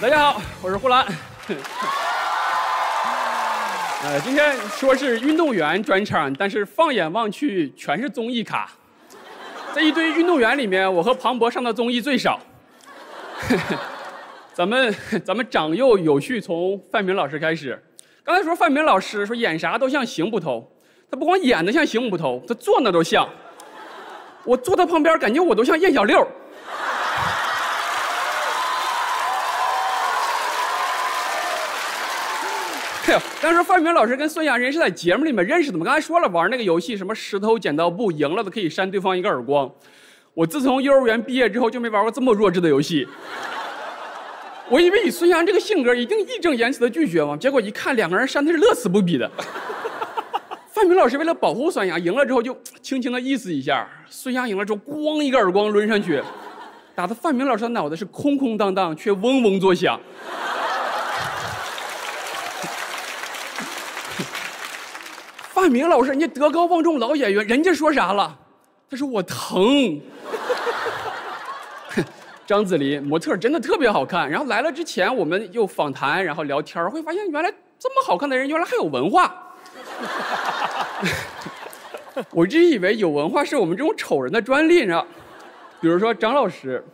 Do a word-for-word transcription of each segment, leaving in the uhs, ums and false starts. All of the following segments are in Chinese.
大家好，我是呼兰。呃，今天说是运动员专场，但是放眼望去全是综艺咖。在一堆运动员里面，我和庞博上的综艺最少。咱们咱们长幼有序，从范明老师开始。刚才说范明老师说演啥都像邢捕头，他不光演的像邢捕头，他坐那都像。我坐他旁边，感觉我都像燕小六。当时范明老师跟孙杨人是在节目里面认识的嘛？刚才说了，玩那个游戏什么石头剪刀布，赢了的可以扇对方一个耳光。我自从幼儿园毕业之后就没玩过这么弱智的游戏。我以为以孙杨这个性格一定义正言辞的拒绝嘛，结果一看两个人扇的是乐此不疲的。范明老师为了保护孙杨，赢了之后就轻轻的意思一下，孙杨赢了之后咣一个耳光抡上去，打的范明老师的脑袋是空空荡荡，却嗡嗡作响。范明老师，人家德高望重老演员，人家说啥了？他说我疼。张子琳模特真的特别好看，然后来了之前我们又访谈，然后聊天，会发现原来这么好看的人原来还有文化。我一直以为有文化是我们这种丑人的专利，你知道？比如说张老师，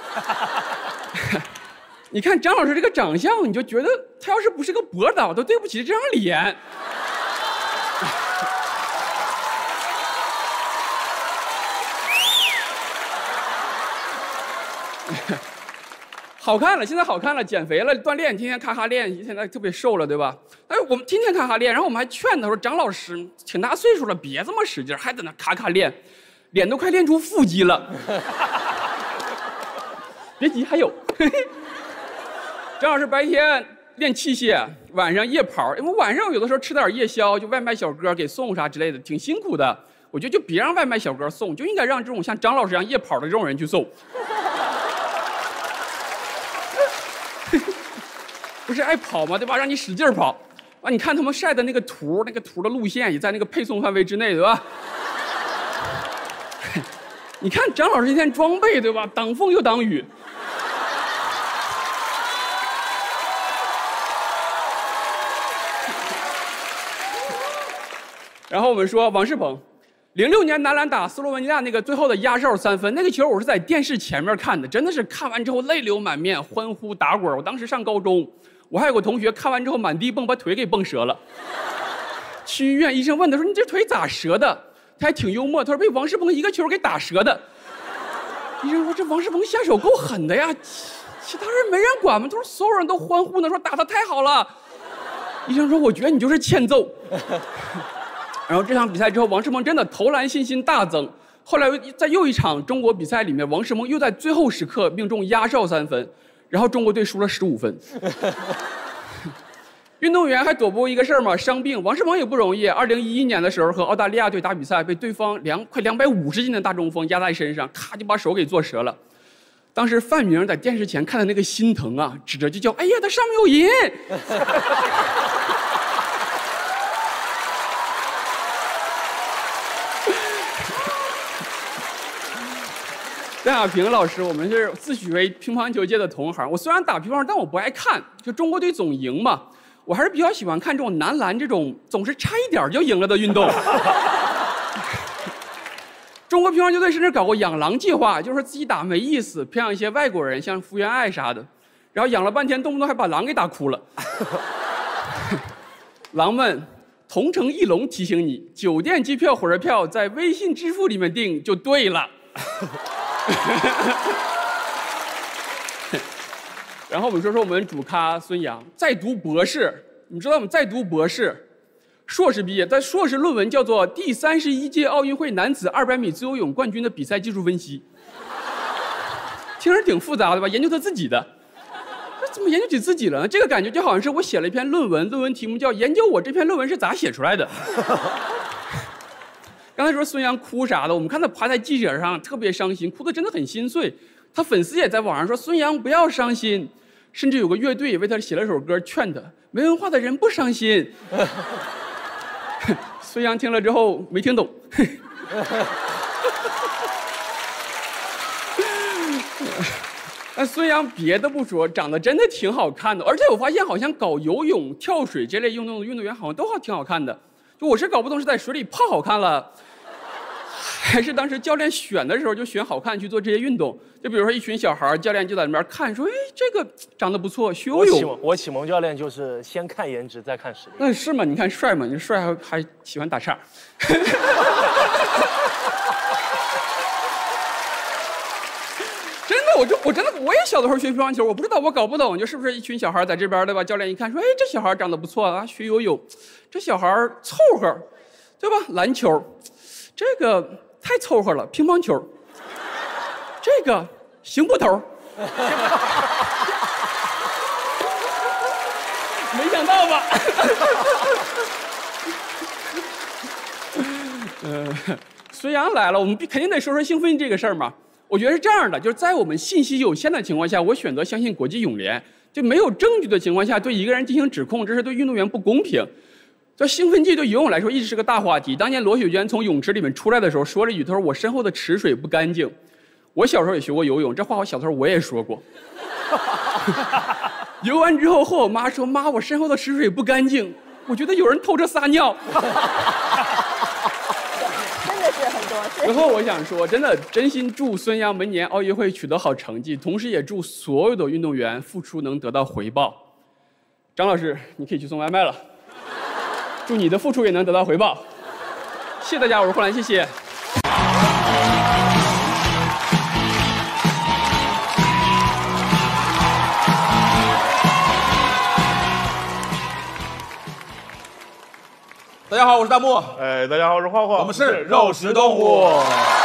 你看张老师这个长相，你就觉得他要是不是个跛导，都对不起这张脸。好看了，现在好看了，减肥了，锻炼，天天咔咔练，现在特别瘦了，对吧？哎，我们天天咔咔练，然后我们还劝他说：“张老师，挺大岁数了，别这么使劲，还在那咔咔练，脸都快练出腹肌了。”别急，还有。张老师白天练器械，晚上夜跑，因为晚上有的时候吃点夜宵，就外卖小哥给送啥之类的，挺辛苦的。我觉得就别让外卖小哥送，就应该让这种像张老师一样夜跑的这种人去送。不是爱跑吗？对吧？让你使劲跑，啊！你看他们晒的那个图，那个图的路线也在那个配送范围之内，对吧？你看张老师今天装备，对吧？挡风又挡雨。然后我们说王仕鹏，零六年男篮打斯洛文尼亚那个最后的压哨三分，那个球我是在电视前面看的，真的是看完之后泪流满面，欢呼打滚。我当时上高中。我还有个同学看完之后满地蹦，把腿给蹦折了。去医院，医生问他说：“你这腿咋折的？”他还挺幽默，他说：“被王仕鹏一个球给打折的。”医生说：“这王仕鹏下手够狠的呀，其他人没人管吗？”他说：“所有人都欢呼呢，说打得太好了。”医生说：“我觉得你就是欠揍。”然后这场比赛之后，王仕鹏真的投篮信心大增。后来在又一场中国比赛里面，王仕鹏又在最后时刻命中压哨三分。然后中国队输了十五分。运动员还躲不过一个事儿嘛，伤病。王仕鹏也不容易。二零一一年的时候和澳大利亚队打比赛，被对方两快两百五十斤的大中锋压在身上，咔就把手给做折了。当时范明在电视前看的那个心疼啊，指着就叫：“哎呀，他上面有银！”邓亚萍老师，我们是自诩为乒乓球界的同行。我虽然打乒乓，但我不爱看，就中国队总赢嘛，我还是比较喜欢看这种男篮这种总是差一点就赢了的运动。中国乒乓球队甚至搞过养狼计划，就是自己打没意思，培养一些外国人，像福原爱啥的，然后养了半天，动不动还把狼给打哭了。狼们，同城翼龙提醒你，酒店机票、火车票在微信支付里面订就对了。然后我们说说我们主咖孙杨在读博士，你知道我们在读博士，硕士毕业，但硕士论文叫做《第三十一届奥运会男子二百米自由泳冠军的比赛技术分析》，听着挺复杂的吧？研究他自己的，那怎么研究起自己了呢？这个感觉就好像是我写了一篇论文，论文题目叫《研究我这篇论文是咋写出来的》。刚才说孙杨哭啥的，我们看他趴在记者上特别伤心，哭得真的很心碎。他粉丝也在网上说孙杨不要伤心，甚至有个乐队为他写了首歌劝他，没文化的人不伤心。孙杨听了之后没听懂。 那孙杨别的不说，长得真的挺好看的，而且我发现好像搞游泳、跳水这类运动的运动员好像都好挺好看的。就我是搞不懂是在水里泡好看了，还是当时教练选的时候就选好看去做这些运动。就比如说一群小孩，教练就在那边看，说：“哎，这个长得不错，学游泳。” 我启蒙教练就是先看颜值，再看实力。 那是吗？你看帅吗？你帅还还喜欢打岔。真的，我就我真的我也小的时候学乒乓球，我不知道我搞不懂，就是不是一群小孩在这边对吧？教练一看说，哎，这小孩长得不错啊，学游泳，这小孩凑合，对吧？篮球，这个太凑合了，乒乓球，这个行不头。没想到吧？呃，孙杨来了，我们肯定得说说兴奋剂这个事儿嘛。我觉得是这样的，就是在我们信息有限的情况下，我选择相信国际泳联。就没有证据的情况下，对一个人进行指控，这是对运动员不公平。这兴奋剂对游泳来说一直是个大话题。当年罗雪娟从泳池里面出来的时候，说了一句：“她说我身后的池水不干净。”我小时候也学过游泳，这话我小时候我也说过。游完之后和我妈说：“妈，我身后的池水不干净，我觉得有人偷着撒尿。” 真的是很多。 最后我想说，真的真心祝孙杨明年奥运会取得好成绩，同时也祝所有的运动员付出能得到回报。张老师，你可以去送外卖了。祝你的付出也能得到回报。谢谢大家，我是霍兰，谢谢。 大家好，我是大木。 哎，大家好，我是晃晃。 我们是肉食动物。我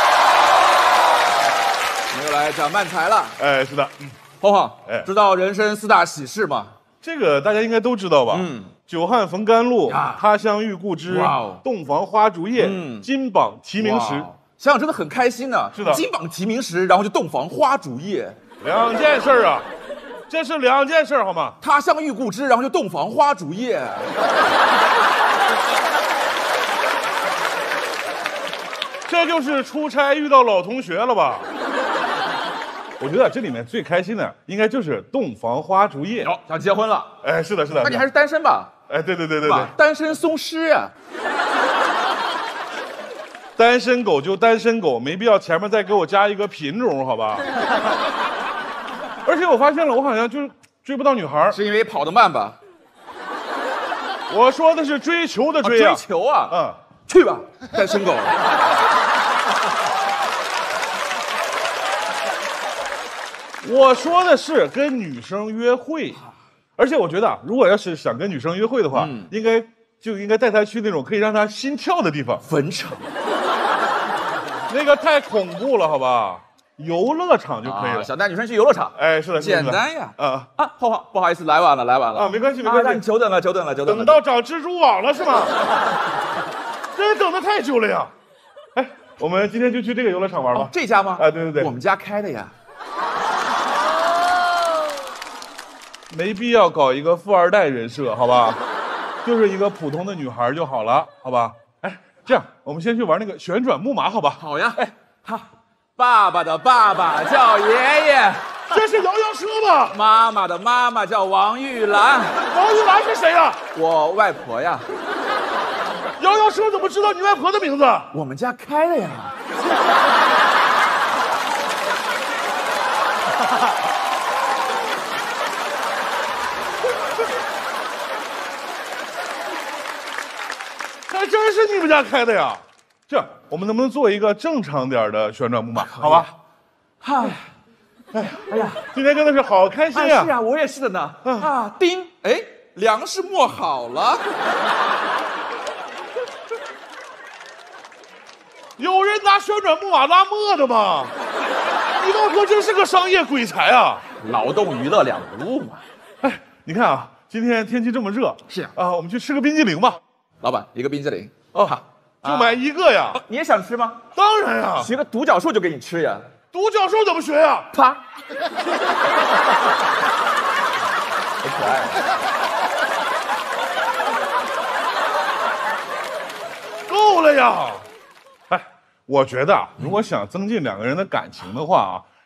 们又来讲漫才了。 哎，是的。 晃晃， 哎， 知道人生四大喜事吗？ 这个大家应该都知道吧？嗯。久旱逢甘露，他乡遇故知，洞房花烛夜，嗯，金榜题名时。 想想真的很开心啊！ 是的， 金榜题名时，然后就洞房花烛夜， 两件事啊，这是两件事好吗？ 他乡遇故知，然后就洞房花烛夜。 这就是出差遇到老同学了吧？我觉得这里面最开心的应该就是洞房花烛夜。 哦，想结婚了？ 哎，是的，是的。 那你还是单身吧？ 哎，对对对对对， 单身松狮呀。 单身狗就单身狗，没必要前面再给我加一个品种，好吧？而且我发现了，我好像就追不到女孩， 是因为跑得慢吧？ 我说的是追求的追啊， 追求啊， 嗯， 去吧，单身狗。 我说的是跟女生约会，而且我觉得啊，如果要是想跟女生约会的话，嗯、应该就应该带她去那种可以让她心跳的地方， 坟场。 那个太恐怖了，好吧？游乐场就可以了。 啊、想带女生去游乐场？ 哎，是的， 简单呀。 啊啊，浩浩，不好意思，来晚了，来晚了。 啊，没关系，没关系。 啊、你久等了，久等了，久等了。 等到长蜘蛛网了是吗？这等的太久了呀！哎，我们今天就去这个游乐场玩吧。 哦、这家吗？ 啊，对对对， 我们家开的呀。 没必要搞一个富二代人设，好吧？就是一个普通的女孩就好了，好吧？哎，这样我们先去玩那个旋转木马，好吧？ 好呀。哎，哈，爸爸的爸爸叫爷爷， 这是摇摇车吧？ 妈妈的妈妈叫王玉兰， 王玉兰是谁呀？ 我外婆呀。 摇摇车怎么知道你外婆的名字？ 我们家开的呀。 还真是你们家开的呀！这样，我们能不能做一个正常点的旋转木马？好吧？ 嗨，哎呀，哎呀， 今天真的是好开心呀！ 是啊，我也是的呢。啊，叮，哎，粮食磨好了。 有人拿旋转木马拉磨的吗？你外婆真是个商业鬼才啊！ 劳动娱乐两不误嘛。 哎，你看啊，今天天气这么热， 是啊， 啊，我们去吃个冰激凌吧。老板，一个冰激凌哦，好，就买一个呀、 啊。你也想吃吗？ 当然呀， 学个独角兽就给你吃呀。 独角兽怎么学呀？ 啪！好可爱。 够了呀！哎，我觉得啊，如果想增进两个人的感情的话啊，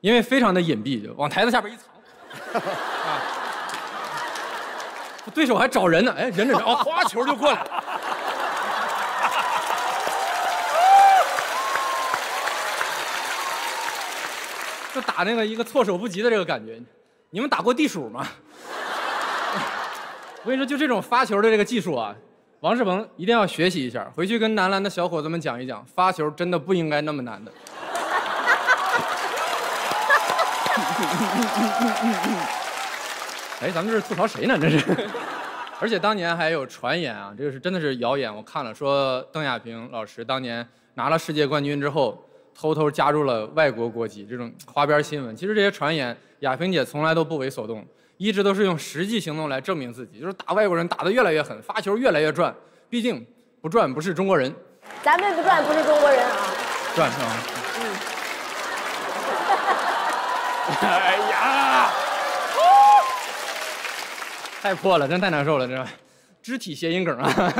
因为非常的隐蔽，就往台子下边一藏。啊，对手还找人呢，哎，忍着，哦，哗，球就过来了。就打那个一个措手不及的这个感觉，你们打过地鼠吗？我跟你说，就这种发球的这个技术啊，王仕鹏一定要学习一下，回去跟男篮的小伙子们讲一讲，发球真的不应该那么难的。哎，咱们这是吐槽谁呢？这是。而且当年还有传言啊，这个是真的是谣言，我看了，说邓亚萍老师当年拿了世界冠军之后，偷偷加入了外国国籍，这种花边新闻。其实这些传言，亚萍姐从来都不为所动，一直都是用实际行动来证明自己，就是打外国人打得越来越狠，发球越来越转。毕竟不转不是中国人， 咱们不转不是中国人啊， 转是吧？ 嗯。 哎呀！太破了，真太难受了，这肢体谐音梗啊！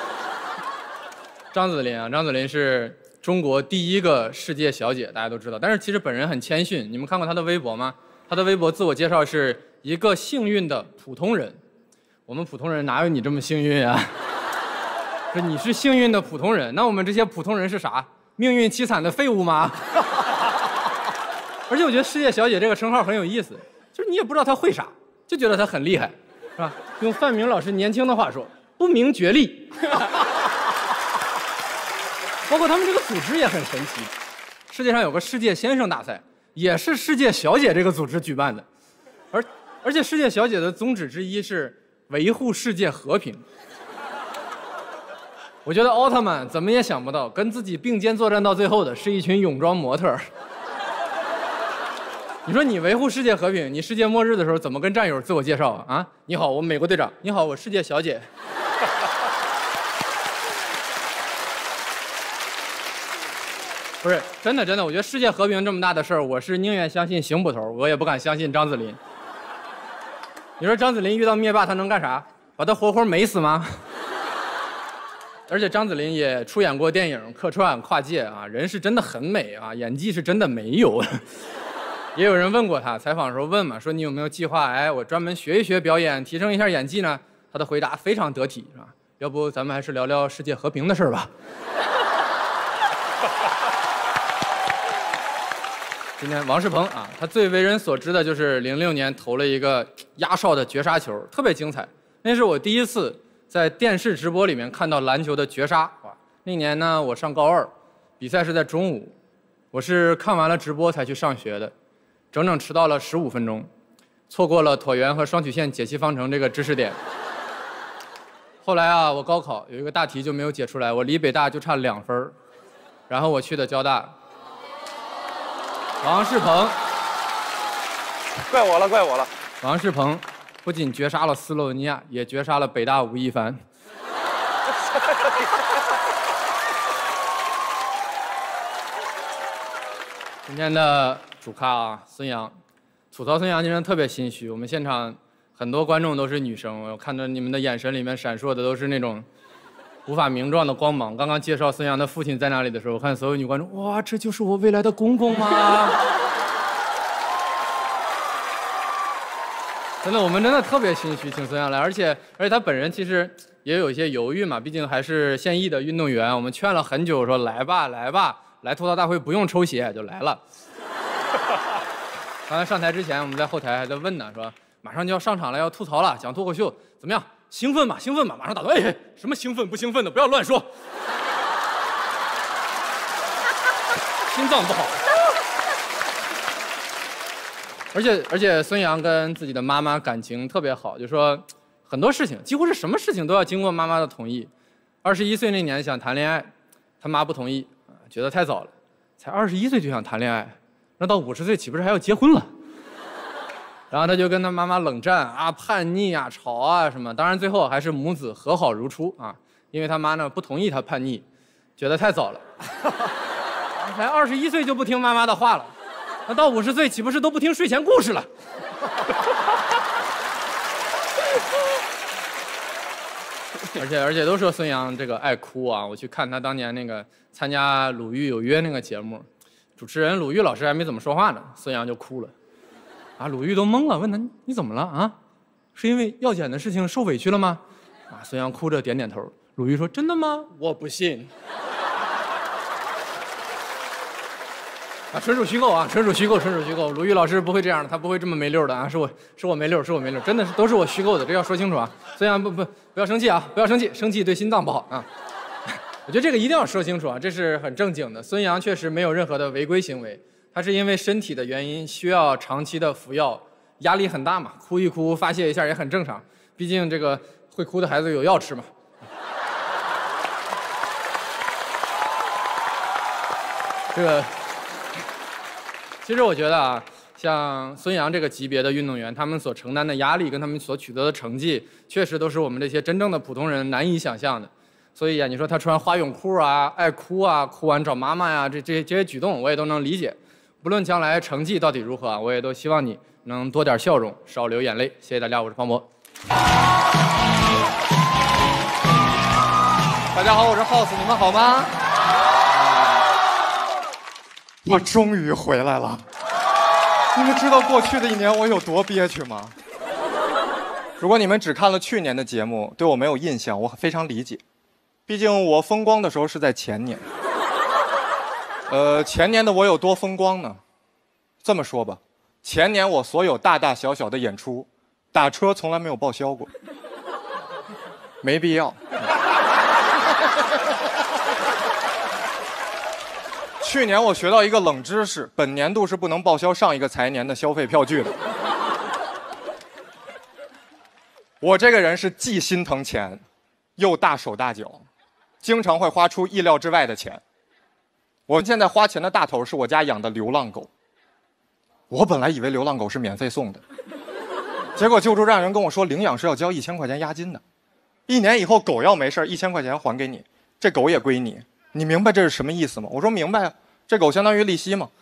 张子琳啊，张子琳是中国第一个世界小姐，大家都知道。但是其实本人很谦逊，你们看过她的微博吗？她的微博自我介绍是一个幸运的普通人。我们普通人哪有你这么幸运啊？说你是幸运的普通人，那我们这些普通人是啥？命运凄惨的废物吗？而且我觉得世界小姐这个称号很有意思，就是你也不知道她会啥，就觉得她很厉害。是吧？用范明老师年轻的话说，不明觉厉。包括他们这个组织也很神奇，世界上有个世界先生大赛，也是世界小姐这个组织举办的，而而且世界小姐的宗旨之一是维护世界和平。我觉得奥特曼怎么也想不到，跟自己并肩作战到最后的是一群泳装模特。你说你维护世界和平，你世界末日的时候怎么跟战友自我介绍啊？啊，你好，我美国队长。你好，我世界小姐。不是真的，真的，我觉得世界和平这么大的事儿，我是宁愿相信邢捕头，我也不敢相信张子琳。你说张子琳遇到灭霸，他能干啥？把他活活美死吗？而且张子琳也出演过电影客串跨界啊，人是真的很美啊，演技是真的没有。也有人问过他，采访的时候问嘛，说你有没有计划？哎，我专门学一学表演，提升一下演技呢？他的回答非常得体，是吧？要不咱们还是聊聊世界和平的事儿吧。今天王仕鹏啊，他最为人所知的就是零六年投了一个压哨的绝杀球，特别精彩。那是我第一次在电视直播里面看到篮球的绝杀。哇，那年呢，我上高二，比赛是在中午，我是看完了直播才去上学的。整整迟到了十五分钟，错过了椭圆和双曲线解析方程这个知识点。后来啊，我高考有一个大题就没有解出来，我离北大就差两分，然后我去的交大。王仕鹏， 怪我了，怪我了。 王仕鹏不仅绝杀了斯洛文尼亚，也绝杀了北大吴亦凡。今天的主咖啊，孙杨，吐槽孙杨今天特别心虚。我们现场很多观众都是女生，我看到你们的眼神里面闪烁的都是那种无法名状的光芒。刚刚介绍孙杨的父亲在哪里的时候，我看所有女观众，哇，这就是我未来的公公吗？真的，我们真的特别心虚，请孙杨来，而且而且他本人其实也有一些犹豫嘛，毕竟还是现役的运动员。我们劝了很久，说来吧，来吧。来吐槽大会不用抽血就来了。刚才上台之前，我们在后台还在问呢，说马上就要上场了，要吐槽了，讲脱口秀，怎么样？兴奋吗？兴奋吗？马上打断，哎，什么兴奋不兴奋的，不要乱说，心脏不好。而且而且孙杨跟自己的妈妈感情特别好，就说很多事情，几乎是什么事情都要经过妈妈的同意。二十一岁那年想谈恋爱，他妈不同意。觉得太早了，才二十一岁就想谈恋爱，那到五十岁岂不是还要结婚了？然后他就跟他妈妈冷战啊、叛逆啊、吵啊什么。当然最后还是母子和好如初啊，因为他妈呢不同意他叛逆，觉得太早了，才二十一岁就不听妈妈的话了，那到五十岁岂不是都不听睡前故事了？而且而且都说孙杨这个爱哭啊，我去看他当年那个参加《鲁豫有约》那个节目， 主持人鲁豫老师还没怎么说话呢，孙杨就哭了。啊，鲁豫都懵了，问他你怎么了啊？是因为药检的事情受委屈了吗？啊，孙杨哭着点点头。鲁豫说：“真的吗？我不信。”啊，纯属虚构啊，纯属虚构，纯属虚构。鲁豫老师不会这样的，他不会这么没溜的啊，是我是我没溜，是我没溜，真的是都是我虚构的，这要说清楚啊。孙杨不不不要生气啊，不要生气，生气对心脏不好啊。我觉得这个一定要说清楚啊，这是很正经的。孙杨确实没有任何的违规行为，他是因为身体的原因需要长期的服药，压力很大嘛，哭一哭发泄一下也很正常，毕竟这个会哭的孩子有药吃嘛。这个。其实我觉得啊，像孙杨这个级别的运动员，他们所承担的压力跟他们所取得的成绩，确实都是我们这些真正的普通人难以想象的。所以啊，你说他穿花泳裤啊，爱哭啊，哭完找妈妈呀，这这些这些举动，我也都能理解。不论将来成绩到底如何啊，我也都希望你能多点笑容，少流眼泪。谢谢大家，我是方博。 大家好，我是 House， 你们好吗？我终于回来了。你们知道过去的一年我有多憋屈吗？如果你们只看了去年的节目，对我没有印象，我非常理解。毕竟我风光的时候是在前年。呃，前年的我有多风光呢？这么说吧，前年我所有大大小小的演出，打车从来没有报销过，没必要。去年我学到一个冷知识，本年度是不能报销上一个财年的消费票据的。我这个人是既心疼钱，又大手大脚，经常会花出意料之外的钱。我现在花钱的大头是我家养的流浪狗。我本来以为流浪狗是免费送的，结果救助站人跟我说领养是要交一千块钱押金的，一年以后狗要没事一千块钱还给你，这狗也归你。你明白这是什么意思吗？我说明白啊，这狗相当于利息嘛。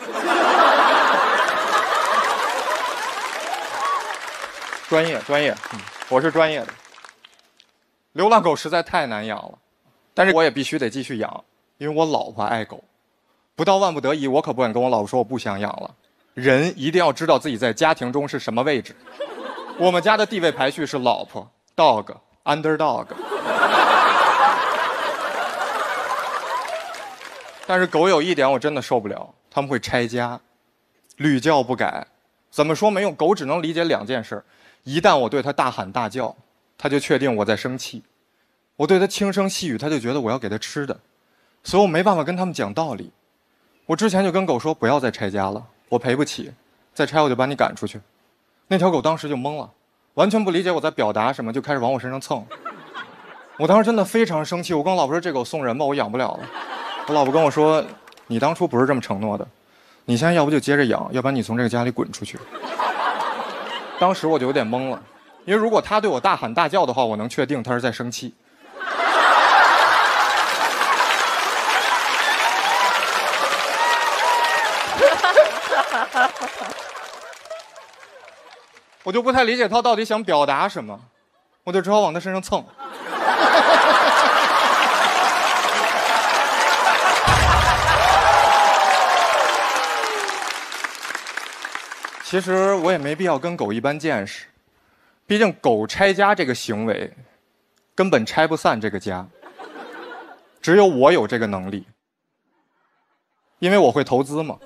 专业专业、嗯，我是专业的。流浪狗实在太难养了，但是我也必须得继续养，因为我老婆爱狗。不到万不得已，我可不敢跟我老婆说我不想养了。人一定要知道自己在家庭中是什么位置。我们家的地位排序是老婆、dog、underdog。但是狗有一点我真的受不了，他们会拆家，屡教不改。怎么说没用？狗只能理解两件事：一旦我对它大喊大叫，它就确定我在生气；我对它轻声细语，它就觉得我要给它吃的。所以我没办法跟他们讲道理。我之前就跟狗说不要再拆家了，我赔不起，再拆我就把你赶出去。那条狗当时就懵了，完全不理解我在表达什么，就开始往我身上蹭。我当时真的非常生气，我跟我老婆说这狗送人吧，我养不了了。我老婆跟我说，你当初不是这么承诺的，你现在要不就接着养，要不然你从这个家里滚出去。当时我就有点懵了，因为如果他对我大喊大叫的话，我能确定他是在生气。我就不太理解他到底想表达什么，我就只好往他身上蹭。其实我也没必要跟狗一般见识，毕竟狗拆家这个行为根本拆不散这个家，只有我有这个能力，因为我会投资嘛。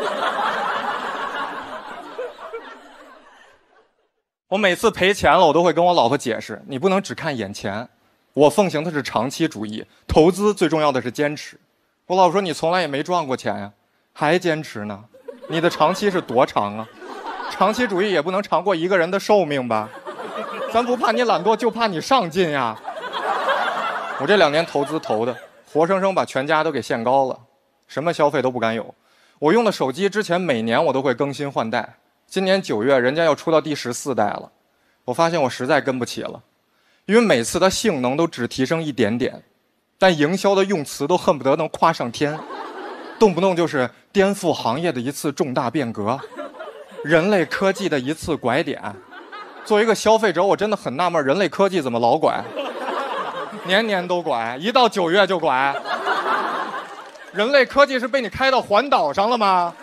我每次赔钱了，我都会跟我老婆解释，你不能只看眼前，我奉行的是长期主义，投资最重要的是坚持。我老婆说你从来也没赚过钱呀，还坚持呢？你的长期是多长啊？长期主义也不能长过一个人的寿命吧？咱不怕你懒惰，就怕你上进呀。我这两年投资投的，活生生把全家都给限高了，什么消费都不敢有。我用的手机之前每年我都会更新换代，今年九月人家要出到第十四代了，我发现我实在跟不起了，因为每次它性能都只提升一点点，但营销的用词都恨不得能夸上天，动不动就是颠覆行业的一次重大变革，人类科技的一次拐点。作为一个消费者，我真的很纳闷，人类科技怎么老拐？年年都拐，一到九月就拐。 人类科技是被你开到环岛上了吗？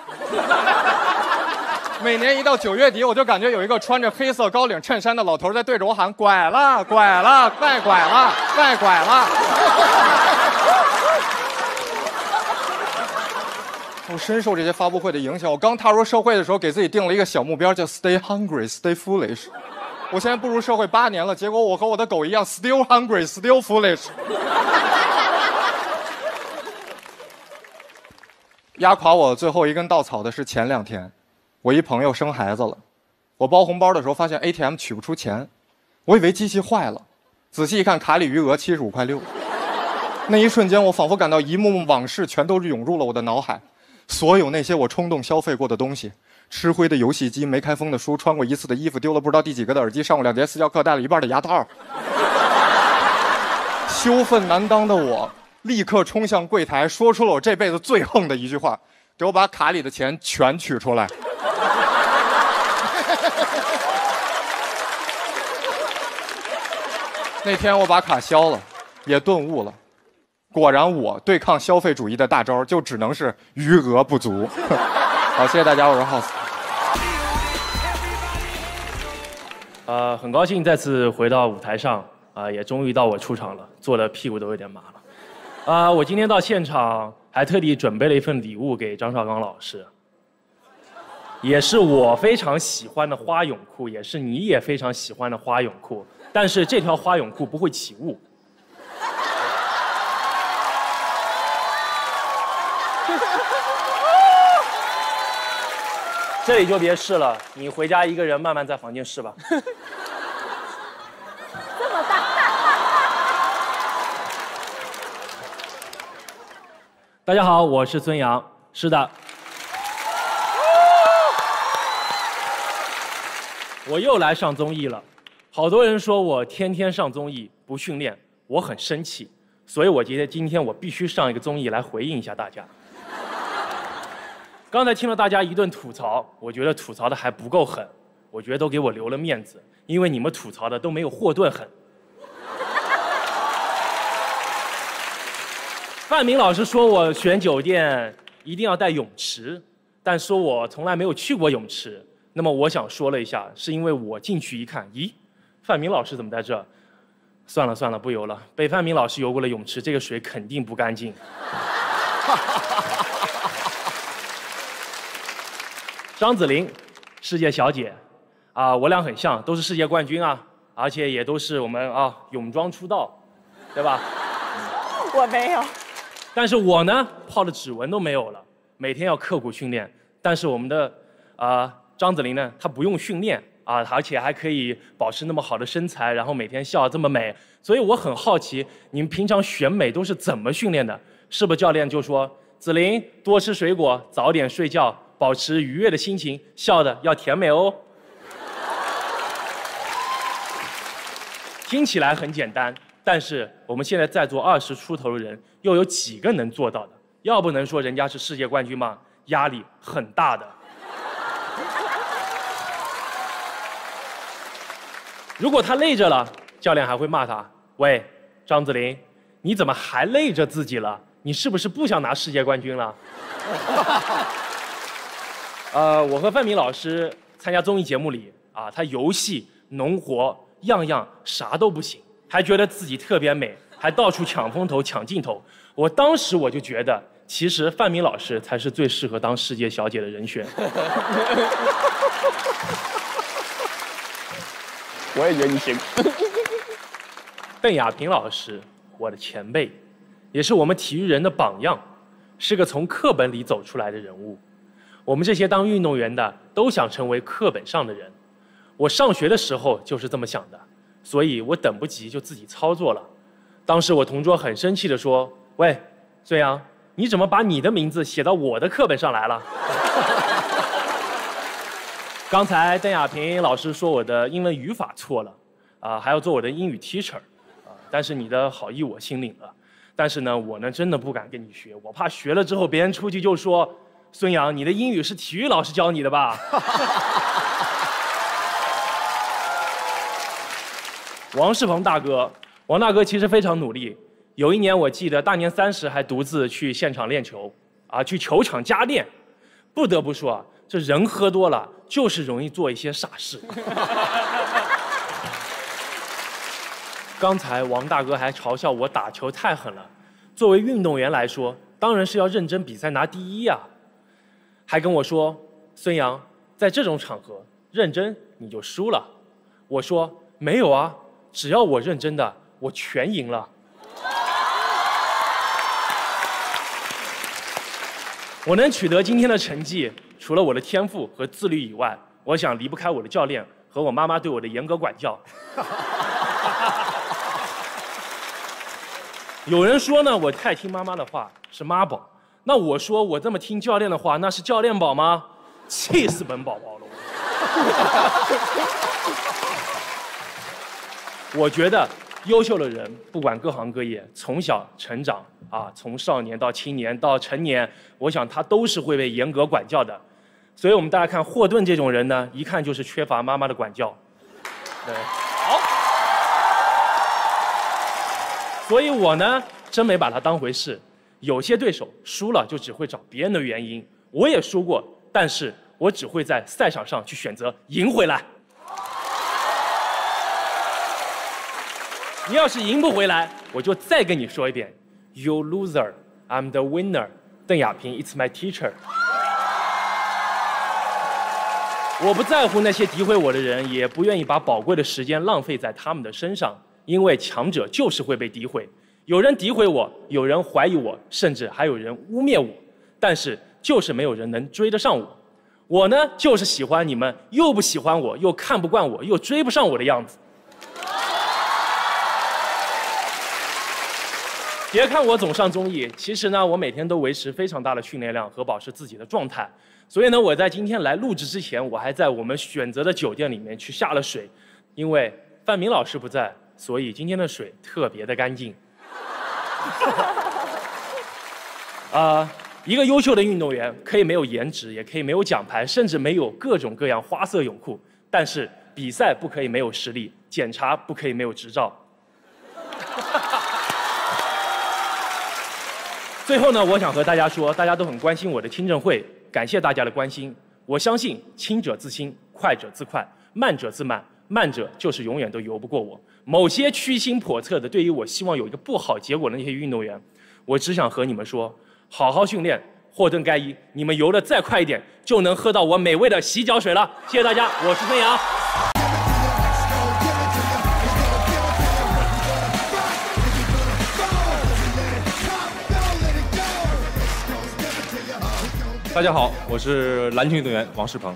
每年一到九月底，我就感觉有一个穿着黑色高领衬衫的老头在对着我喊：“拐了，拐了，再拐了，再拐了。”我深受这些发布会的影响。我刚踏入社会的时候，给自己定了一个小目标，叫 “Stay hungry, stay foolish”。我现在步入社会八年了，结果我和我的狗一样 ，still hungry, still foolish。压垮我最后一根稻草的是前两天，我一朋友生孩子了，我包红包的时候发现 A T M 取不出钱，我以为机器坏了，仔细一看卡里余额七十五块六。那一瞬间，我仿佛感到一幕幕往事全都涌入了我的脑海，所有那些我冲动消费过的东西。吃灰的游戏机，没开封的书，穿过一次的衣服，丢了不知道第几个的耳机，上过两节私教课，带了一半的牙套。羞愤难当的我，立刻冲向柜台，说出了我这辈子最横的一句话：“给我把卡里的钱全取出来。”那天我把卡消了，也顿悟了，果然我对抗消费主义的大招就只能是余额不足。好，谢谢大家，我是 House。 呃，很高兴再次回到舞台上，啊、呃，也终于到我出场了，坐的屁股都有点麻了。啊、呃，我今天到现场还特地准备了一份礼物给张绍刚老师，也是我非常喜欢的花泳裤，也是你也非常喜欢的花泳裤，但是这条花泳裤不会起雾。这里就别试了，你回家一个人慢慢在房间试吧。 这么大。 大家好，我是孙杨。是的，我又来上综艺了。好多人说我天天上综艺不训练，我很生气，所以我觉得今天我必须上一个综艺来回应一下大家。刚才听了大家一顿吐槽，我觉得吐槽的还不够狠，我觉得都给我留了面子，因为你们吐槽的都没有霍顿狠。范明老师说我选酒店一定要带泳池，但说我从来没有去过泳池。那么我想说了一下，是因为我进去一看，咦，范明老师怎么在这？算了算了，不游了。被范明老师游过了泳池，这个水肯定不干净。张子琳，世界小姐，啊，我俩很像，都是世界冠军啊，而且也都是我们啊泳装出道，对吧？ 我没有。 但是我呢，泡的指纹都没有了，每天要刻苦训练。但是我们的啊、呃、张子琳呢，她不用训练啊，而且还可以保持那么好的身材，然后每天笑得这么美。所以我很好奇，你们平常选美都是怎么训练的？是不是教练就说子琳多吃水果，早点睡觉？保持愉悦的心情，笑的要甜美哦。听起来很简单，但是我们现在在座二十出头的人，又有几个能做到的？要不能说人家是世界冠军吗？压力很大的。如果他累着了，教练还会骂他：“喂，张子琳，你怎么还累着自己了？你是不是不想拿世界冠军了？”呃，我和范明老师参加综艺节目里啊，他游戏、农活样样啥都不行，还觉得自己特别美，还到处抢风头、抢镜头。我当时我就觉得，其实范明老师才是最适合当世界小姐的人选。 我也觉得你行。 邓亚萍老师，我的前辈，也是我们体育人的榜样，是个从课本里走出来的人物。我们这些当运动员的都想成为课本上的人。我上学的时候就是这么想的，所以我等不及就自己操作了。当时我同桌很生气地说：“喂，孙杨，你怎么把你的名字写到我的课本上来了？”刚才邓亚萍老师说我的英文语法错了，啊、呃，还要做我的英语 teacher， 啊、呃，但是你的好意我心领了。但是呢，我呢真的不敢跟你学，我怕学了之后别人出去就说。孙杨，你的英语是体育老师教你的吧？王仕鹏大哥，王大哥其实非常努力， 有一年我记得大年三十还独自去现场练球，啊，去球场加练。不得不说啊，这人喝多了就是容易做一些傻事。刚才王大哥还嘲笑我打球太狠了，作为运动员来说，当然是要认真比赛拿第一呀。还跟我说，孙杨，在这种场合认真你就输了。我说没有啊，只要我认真的，我全赢了。我能取得今天的成绩，除了我的天赋和自律以外，我想离不开我的教练和我妈妈对我的严格管教。有人说呢，我太听妈妈的话是妈宝，那我说我这么听教练的话，那是教练宝吗？气死本宝宝了！我觉得优秀的人，不管各行各业，从小成长啊，从少年到青年到成年，我想他都是会被严格管教的。所以我们大家看霍顿这种人呢，一看就是缺乏妈妈的管教。对，好。所以我呢，真没把他当回事。有些对手输了就只会找别人的原因，我也输过，但是我只会在赛场上去选择赢回来。你要是赢不回来，我就再跟你说一遍 ，You loser, I'm the winner。邓亚萍 ，It's my teacher。我不在乎那些诋毁我的人，也不愿意把宝贵的时间浪费在他们的身上，因为强者就是会被诋毁。有人诋毁我，有人怀疑我，甚至还有人污蔑我，但是就是没有人能追得上我。我呢，就是喜欢你们又不喜欢我，又看不惯我，又追不上我的样子。别看我总上综艺，其实呢，我每天都维持非常大的训练量和保持自己的状态。所以呢，我在今天来录制之前，我还在我们选择的酒店里面去下了水，因为范明老师不在，所以今天的水特别的干净。啊、呃，一个优秀的运动员可以没有颜值，也可以没有奖牌，甚至没有各种各样花色泳裤，但是比赛不可以没有实力，检查不可以没有执照。最后呢，我想和大家说，大家都很关心我的听证会，感谢大家的关心。我相信轻者自轻，快者自快，慢者自慢，慢者就是永远都游不过我。某些居心叵测的，对于我希望有一个不好结果的那些运动员，我只想和你们说，好好训练。霍顿盖伊，你们游得再快一点，就能喝到我美味的洗脚水了。谢谢大家，我是孙杨。 大家好，我是篮球运动员王仕鹏。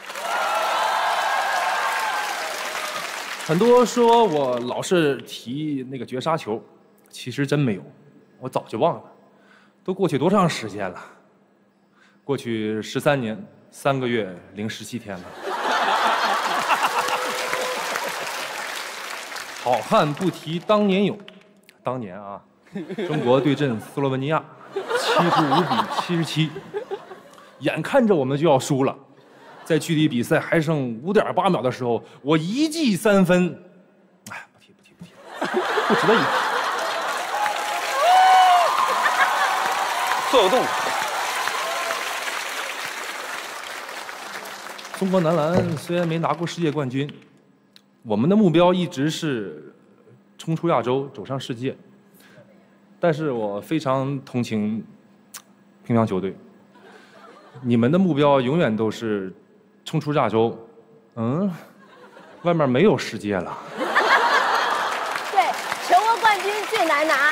很多说我老是提那个绝杀球，其实真没有，我早就忘了。都过去多长时间了？过去十三年三个月零十七天了。好汉不提当年勇，当年啊，中国对阵斯洛文尼亚，七十五比七十七，眼看着我们就要输了。在距离比赛还剩五点八秒的时候，我一记三分，哎，不提不提不提，不值得一提。 做个动作。 中国男篮虽然没拿过世界冠军，我们的目标一直是冲出亚洲，走上世界。但是我非常同情乒乓球队，你们的目标永远都是冲出亚洲，嗯，外面没有世界了。 对，全国冠军最难拿。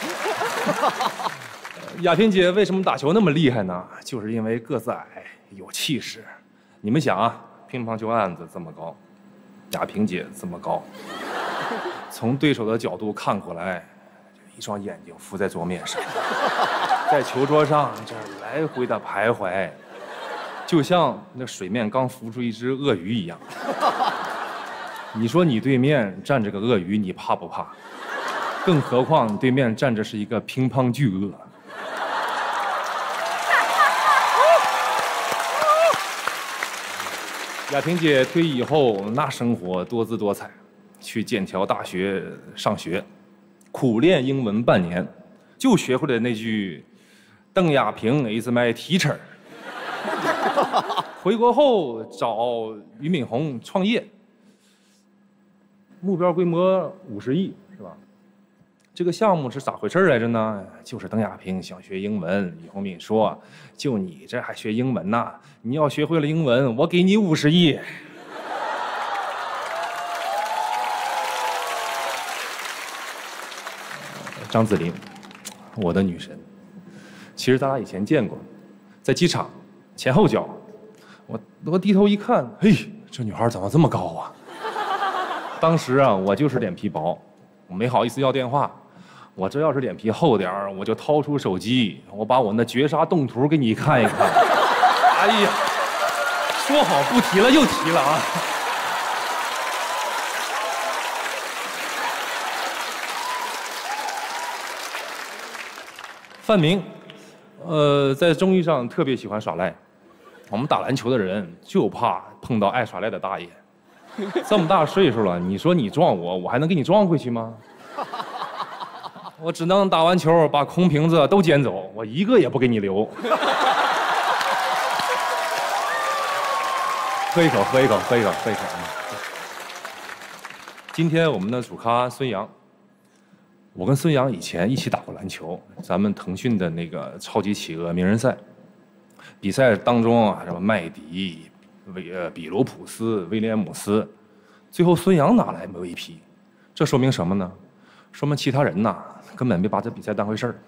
亚萍姐为什么打球那么厉害呢？就是因为个子矮，有气势。你们想啊，乒乓球案子这么高，亚萍姐这么高，从对手的角度看过来，一双眼睛浮在桌面上，在球桌上这来回的徘徊。就像那水面刚浮出一只鳄鱼一样。你说你对面站着个鳄鱼，你怕不怕？更何况你对面站着是一个乒乓巨鳄。亚萍姐退役以后，那生活多姿多彩，去剑桥大学上学， 苦练英文半年，就学会了那句“邓亚萍 is my teacher”。回国后找俞敏洪创业，目标规模五十亿，是吧？这个项目是咋回事来着呢？就是邓亚萍想学英文，俞洪敏说：“就你这还学英文呐？你要学会了英文，我给你五十亿。”张子琳，我的女神。其实咱俩以前见过，在机场前后脚。我我低头一看，嘿，这女孩怎么这么高啊？当时啊，我就是脸皮薄，我没好意思要电话。我这要是脸皮厚点儿，我就掏出手机，我把我那绝杀动图给你看一看。哎呀，说好不提了又提了啊！范明，呃，在综艺上特别喜欢耍赖。我们打篮球的人就怕碰到爱耍赖的大爷。这么大岁数了，你说你撞我，我还能给你撞回去吗？我只能打完球把空瓶子都捡走，我一个也不给你留。喝一口，喝一口，喝一口，喝一口。今天我们的主咖孙杨，我跟孙杨以前一起打过篮球，咱们腾讯的那个超级企鹅名人赛。比赛当中啊，什么麦迪、威呃比罗普斯、威廉姆斯，最后孙杨拿来 M V P， 这说明什么呢？说明其他人呐根本没把这比赛当回事儿。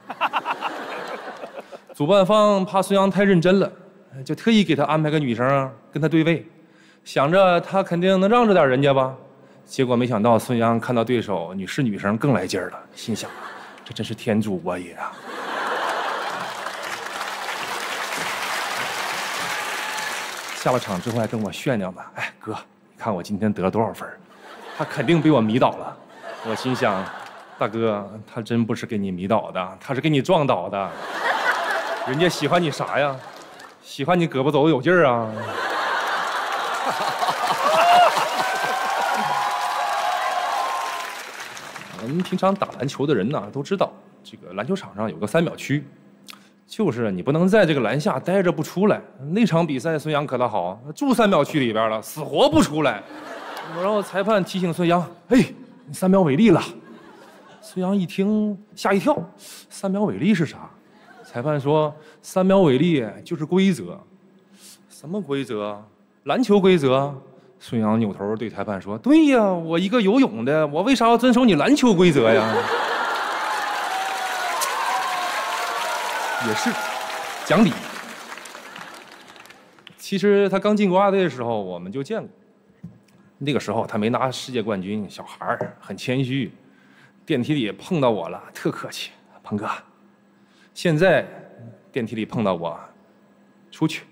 主办方怕孙杨太认真了，就特意给他安排个女生啊跟他对位，想着他肯定能让着点人家吧。结果没想到孙杨看到对手女士女生更来劲儿了，心想这真是天助我也啊！下了场之后还跟我炫耀呢，哎哥，你看我今天得了多少分？他肯定被我迷倒了。我心想，大哥，他真不是给你迷倒的，他是给你撞倒的。人家喜欢你啥呀？喜欢你胳膊肘有劲儿啊！我们平常打篮球的人呢，都知道这个篮球场上有个三秒区。就是你不能在这个篮下待着不出来。那场比赛孙杨可倒好，住三秒区里边了，死活不出来。然后裁判提醒孙杨：“哎，你三秒违例了。”孙杨一听吓一跳，三秒违例是啥？裁判说：“三秒违例就是规则。”什么规则？篮球规则？孙杨扭头对裁判说：“对呀，我一个游泳的，我为啥要遵守你篮球规则呀？”也是讲理。其实他刚进国家队的时候，我们就见过。那个时候他没拿世界冠军，小孩儿很谦虚，电梯里碰到我了，特客气，鹏哥。现在电梯里碰到我，出去。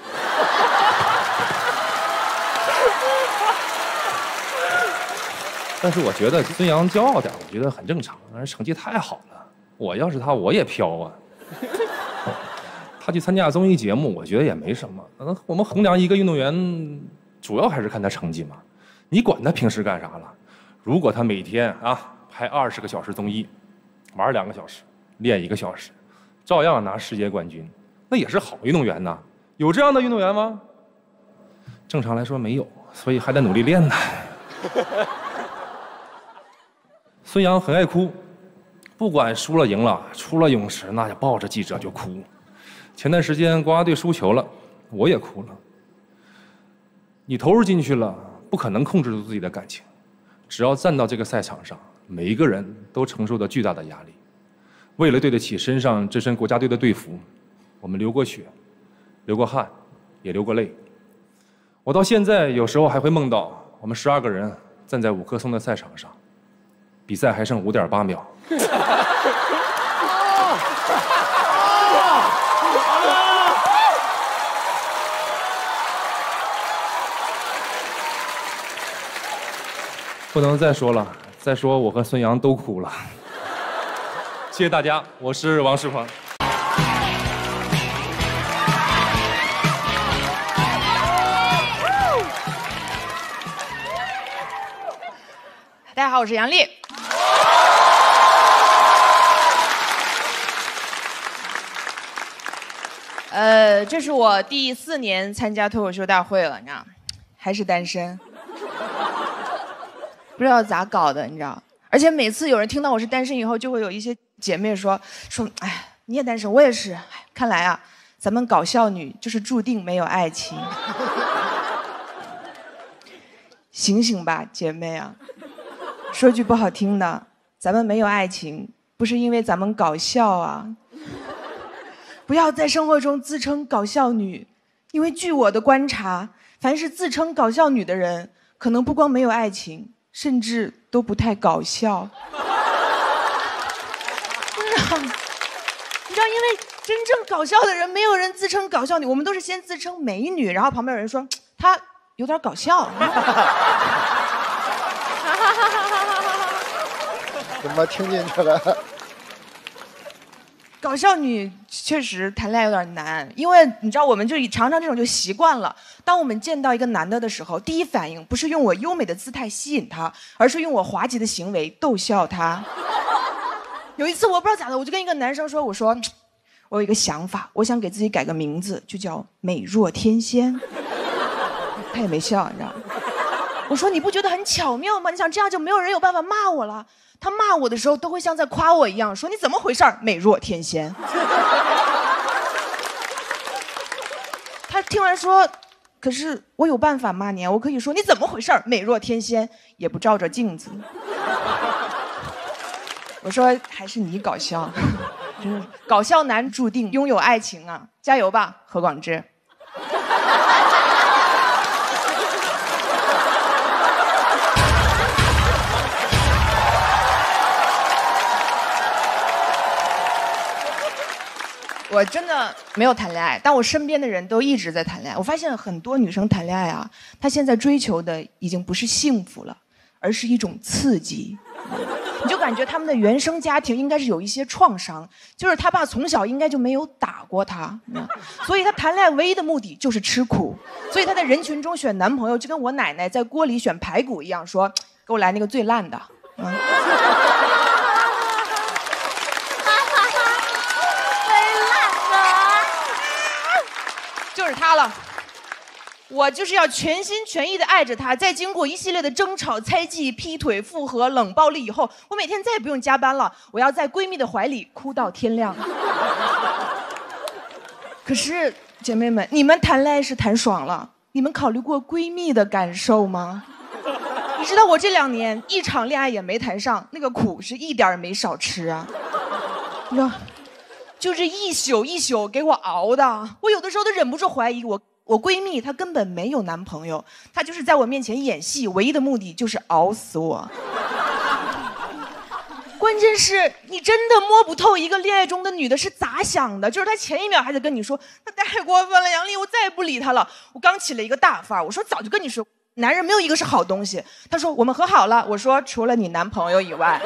但是我觉得孙杨骄傲点，我觉得很正常，成绩太好了。我要是他，我也飘啊。他去参加综艺节目，我觉得也没什么。嗯，我们衡量一个运动员，主要还是看他成绩嘛。你管他平时干啥了？如果他每天啊拍二十个小时综艺，玩两个小时，练一个小时，照样拿世界冠军，那也是好运动员呐。有这样的运动员吗？正常来说没有，所以还得努力练呢。孙杨很爱哭。不管输了赢了，出了泳池那就抱着记者就哭。前段时间国家队输球了，我也哭了。你投入进去了，不可能控制住自己的感情。只要站到这个赛场上，每一个人都承受着巨大的压力。为了对得起身上这身国家队的队服，我们流过血，流过汗，也流过泪。我到现在有时候还会梦到我们十二个人站在五棵松的赛场上，比赛还剩五点八秒。不能再说了，再说我和孙杨都哭了。谢谢大家，我是王世鹏。 大家好，我是杨丽。 呃，这是我第四年参加脱口秀大会了，你知道，还是单身，不知道咋搞的，你知道。而且每次有人听到我是单身以后，就会有一些姐妹说说，哎，你也单身，我也是。哎，看来啊，咱们搞笑女就是注定没有爱情。醒醒吧，姐妹啊！说句不好听的，咱们没有爱情，不是因为咱们搞笑啊。不要在生活中自称搞笑女，因为据我的观察，凡是自称搞笑女的人，可能不光没有爱情，甚至都不太搞笑。你知道，你知道，因为真正搞笑的人，没有人自称搞笑女，我们都是先自称美女，然后旁边有人说她有点搞笑。 怎么听进去了？ 搞笑女确实谈恋爱有点难，因为你知道，我们就常常这种就习惯了。当我们见到一个男的的时候，第一反应不是用我优美的姿态吸引他，而是用我滑稽的行为逗笑他。有一次我不知道咋的，我就跟一个男生说：“我说，我有一个想法，我想给自己改个名字，就叫美若天仙。”他也没笑，你知道。我说：“你不觉得很巧妙吗？你想这样就没有人有办法骂我了。”他骂我的时候都会像在夸我一样，说你怎么回事儿，美若天仙。他听完说，可是我有办法骂你啊，我可以说你怎么回事儿，美若天仙，也不照着镜子。我说还是你搞笑，真是搞笑男注定拥有爱情啊，加油吧，何广智。我真的没有谈恋爱，但我身边的人都一直在谈恋爱。我发现很多女生谈恋爱啊，她现在追求的已经不是幸福了，而是一种刺激。你就感觉他们的原生家庭应该是有一些创伤，就是他爸从小应该就没有打过他，所以他谈恋爱唯一的目的就是吃苦。所以他在人群中选男朋友，就跟我奶奶在锅里选排骨一样，说给我来那个最烂的。嗯就是他了，我就是要全心全意的爱着他。在经过一系列的争吵、猜忌、劈腿、复合、冷暴力以后，我每天再也不用加班了，我要在闺蜜的怀里哭到天亮。可是姐妹们，你们谈恋爱是谈爽了，你们考虑过闺蜜的感受吗？你知道我这两年一场恋爱也没谈上，那个苦是一点也没少吃啊。你知道。就这一宿一宿给我熬的，我有的时候都忍不住怀疑我我闺蜜她根本没有男朋友，她就是在我面前演戏，唯一的目的就是熬死我。关键是你真的摸不透一个恋爱中的女的是咋想的，就是她前一秒还在跟你说她太过分了，杨丽，我再也不理她了。我刚起了一个大范儿，我说早就跟你说，男人没有一个是好东西。她说我们和好了，我说除了你男朋友以外。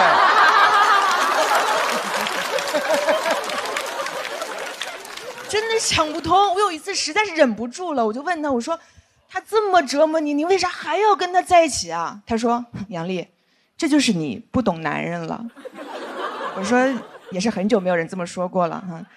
真的想不通，我有一次实在是忍不住了，我就问他，我说他这么折磨你，你为啥还要跟他在一起啊？他说杨丽，这就是你不懂男人了。我说也是很久没有人这么说过了哈。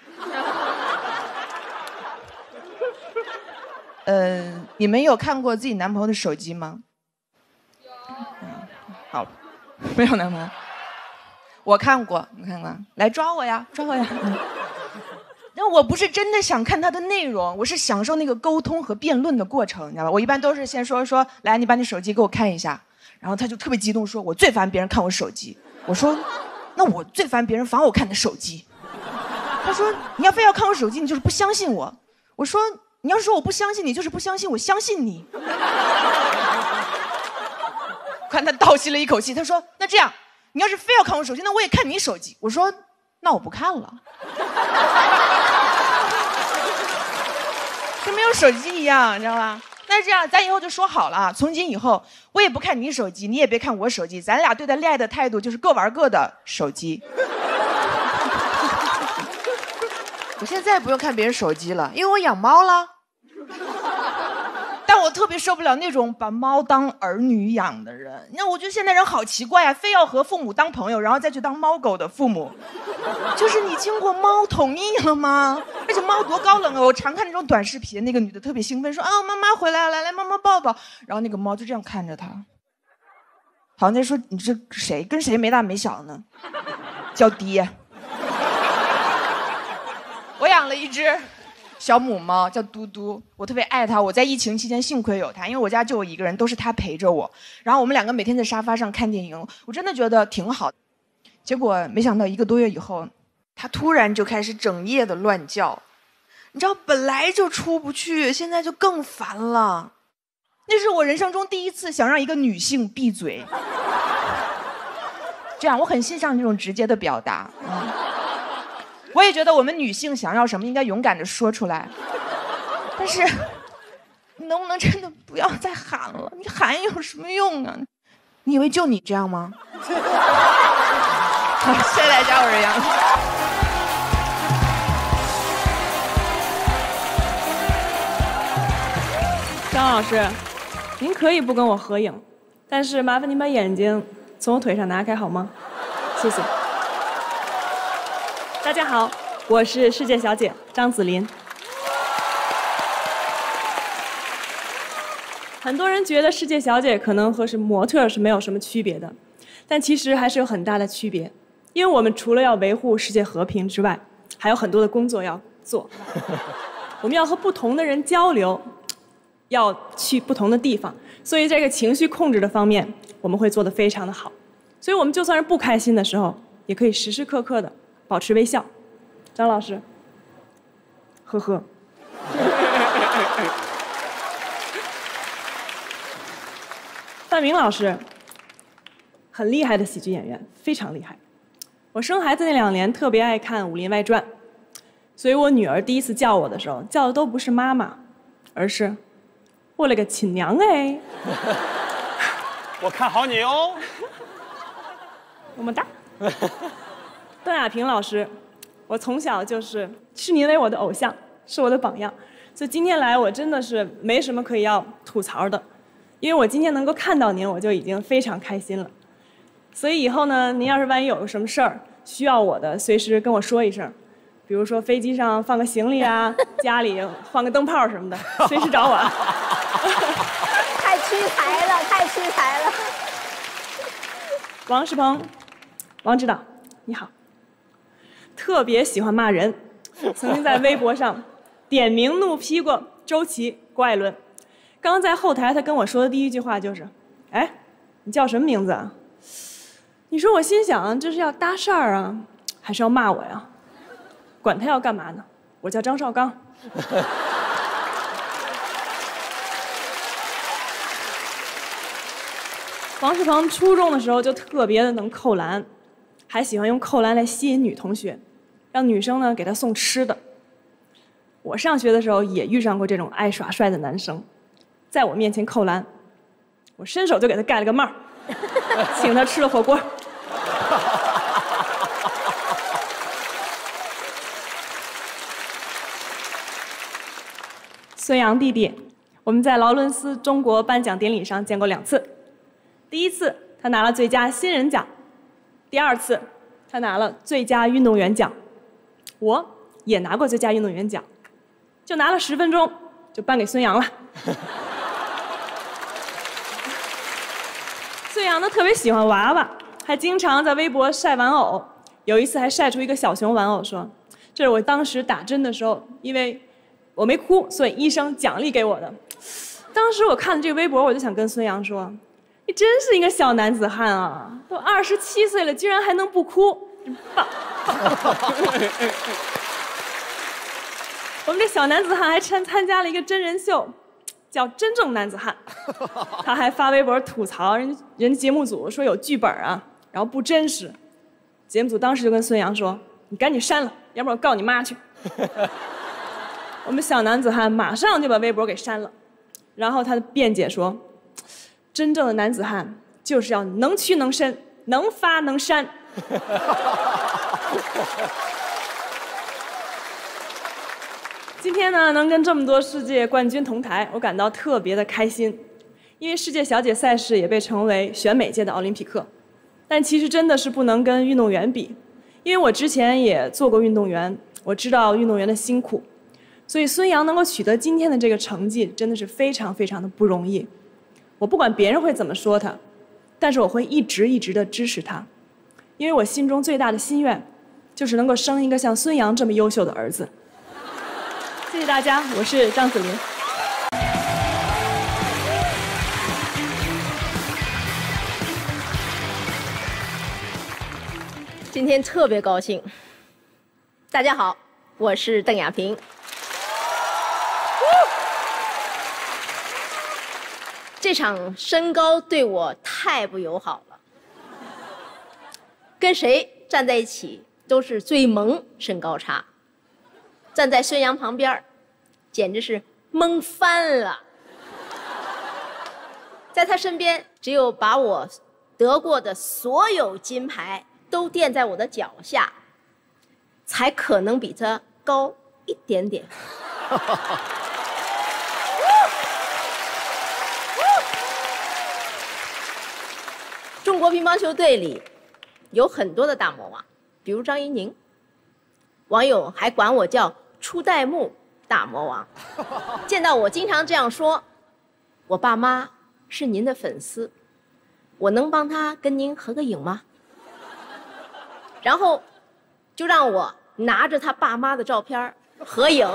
呃，你们有看过自己男朋友的手机吗？有。嗯，好，没有男朋友。我看过，你看过？来抓我呀，抓我呀！嗯但我不是真的想看他的内容，我是享受那个沟通和辩论的过程，你知道吧？我一般都是先说说，来，你把你手机给我看一下，然后他就特别激动说，我最烦别人看我手机。我说，那我最烦别人烦我看的手机。他说，你要非要看我手机，你就是不相信我。我说，你要是说我不相信你，就是不相信我相信你。看他倒吸了一口气，他说，那这样，你要是非要看我手机，那我也看你手机。我说，那我不看了。跟没有手机一样，你知道吧？那这样，咱以后就说好了，从今以后，我也不看你手机，你也别看我手机，咱俩对待恋爱的态度就是各玩各的手机。我现在不用看别人手机了，因为我养猫了。 但我特别受不了那种把猫当儿女养的人。那我觉得现在人好奇怪啊，非要和父母当朋友，然后再去当猫狗的父母。就是你经过猫同意了吗？而且猫多高冷啊！我常看那种短视频，那个女的特别兴奋，说啊妈妈回来了，来来妈妈抱抱。然后那个猫就这样看着她，好像在说你这谁跟谁没大没小呢？叫爹。我养了一只小母猫叫嘟嘟，我特别爱它。我在疫情期间幸亏有它，因为我家就我一个人，都是它陪着我。然后我们两个每天在沙发上看电影，我真的觉得挺好。结果没想到一个多月以后，它突然就开始整夜的乱叫。你知道本来就出不去，现在就更烦了。那是我人生中第一次想让一个女性闭嘴。这样我很欣赏这种直接的表达。嗯我也觉得我们女性想要什么应该勇敢地说出来，但是你能不能真的不要再喊了？你喊有什么用啊？你以为就你这样吗？好，谢谢大家，我是杨。 张老师，您可以不跟我合影，但是麻烦您把眼睛从我腿上拿开好吗？谢谢。大家好，我是世界小姐张子琳。很多人觉得世界小姐可能和是模特是没有什么区别的，但其实还是有很大的区别，因为我们除了要维护世界和平之外，还有很多的工作要做。我们要和不同的人交流，要去不同的地方，所以这个情绪控制的方面，我们会做得非常的好。所以我们就算是不开心的时候，也可以时时刻刻的保持微笑。张老师，呵呵。范明老师，很厉害的喜剧演员，非常厉害。我生孩子那两年特别爱看《武林外传》，所以我女儿第一次叫我的时候，叫的都不是妈妈，而是我勒个亲娘哎！ 我看好你哦。 么么哒。段亚萍老师，我从小就是是您为我的偶像，是我的榜样，所以今天来我真的是没什么可以要吐槽的，因为我今天能够看到您，我就已经非常开心了。所以以后呢，您要是万一有什么事儿需要我的，随时跟我说一声，比如说飞机上放个行李啊，家里换个灯泡什么的，随时找我啊。 太屈才了，太屈才了。 王世鹏，王指导，你好。特别喜欢骂人，曾经在微博上点名怒批过周琦、郭艾伦。刚在后台，他跟我说的第一句话就是：“哎，你叫什么名字啊？”你说我心想，这是要搭讪啊，还是要骂我呀？管他要干嘛呢？我叫张绍刚。王世鹏初中的时候就特别的能扣篮，还喜欢用扣篮来吸引女同学，让女生呢给他送吃的。我上学的时候也遇上过这种爱耍帅的男生，在我面前扣篮，我伸手就给他盖了个帽，请他吃了火锅。孙杨弟弟，我们在劳伦斯中国颁奖典礼上见过两次。第一次他拿了最佳新人奖，第二次他拿了最佳运动员奖。我也拿过最佳运动员奖，就拿了十分钟就颁给孙杨了。孙杨呢特别喜欢娃娃，还经常在微博晒玩偶。有一次还晒出一个小熊玩偶，说这是我当时打针的时候，因为我没哭，所以医生奖励给我的。当时我看了这个微博，我就想跟孙杨说，你真是一个小男子汉啊，都二十七岁了，居然还能不哭，真棒。我们这小男子汉还参参加了一个真人秀，叫《真正男子汉》。他还发微博吐槽人人节目组说有剧本啊，然后不真实。节目组当时就跟孙杨说：“你赶紧删了，要不然我告你妈去。”我们小男子汉马上就把微博给删了，然后他的辩解说：“真正的男子汉就是要能屈能伸，能发能删。” 今天呢，能跟这么多世界冠军同台，我感到特别的开心。因为世界小姐赛事也被称为选美界的奥林匹克，但其实真的是不能跟运动员比。因为我之前也做过运动员，我知道运动员的辛苦，所以孙杨能够取得今天的这个成绩，真的是非常非常的不容易。我不管别人会怎么说他，但是我会一直一直的支持他，因为我心中最大的心愿，就是能够生一个像孙杨这么优秀的儿子。谢谢大家，我是张子琳。 今天特别高兴。大家好，我是邓亚萍。这场身高对我太不友好了，跟谁站在一起都是最萌身高差。站在孙杨旁边，简直是萌翻了。在他身边，只有把我得过的所有金牌都垫在我的脚下，才可能比他高一点点。中国乒乓球队里有很多的大魔王，比如张怡宁，网友还管我叫初代目大魔王。见到我经常这样说，我爸妈是您的粉丝，我能帮他跟您合个影吗？然后就让我拿着他爸妈的照片合影。